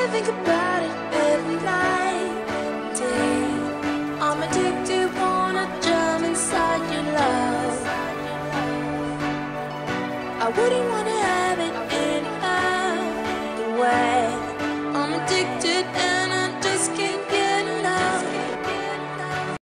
think about it every night, day. I'm addicted, wanna jump inside your love. I wouldn't wanna